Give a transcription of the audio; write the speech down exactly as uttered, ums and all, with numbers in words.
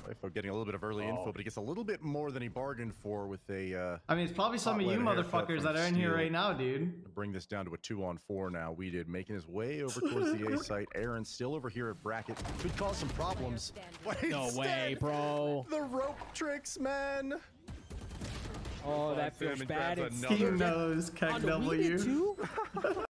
If getting a little bit of early oh. info, but he gets a little bit more than he bargained for with a. Uh, I mean, it's probably some of you motherfuckers that are in here right now, dude. Bring this down to a two on four now. We did making his way over towards the A site. Aaron still over here at bracket. Could cause some problems. But no instead, way, bro. The rope tricks, man. Oh, that feels bad. He knows Keg W.